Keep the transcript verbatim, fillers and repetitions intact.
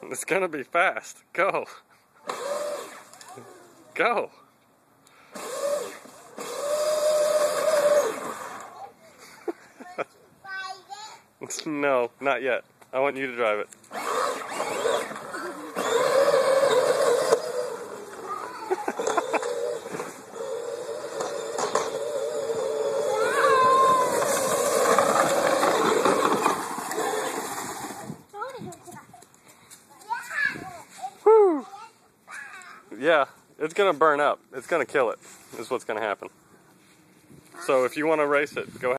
It's gonna be fast. Go. Go. No, not yet. I want you to drive it. Woo. Yeah, it's gonna burn up. It's gonna kill it, is what's gonna happen. So if you want to race it, go ahead.